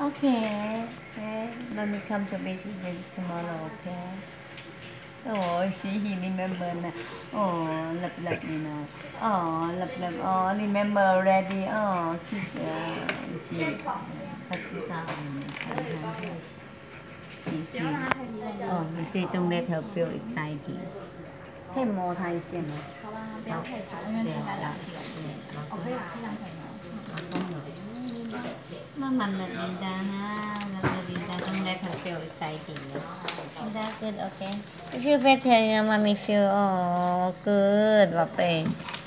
Okay. Okay. Mommy come to visit you tomorrow. Okay. Oh, see, he remember now. Oh, love, you know. Oh, love. Oh, remember already. Oh, keep, see, see. Oh, you see, don't let her feel excited. Thêm more Thai xem này. Nó mình là đi ra ha, là đi ra, don't let her feel excited. Is that good? Okay. If you better, mommy feel, oh, good, Bape.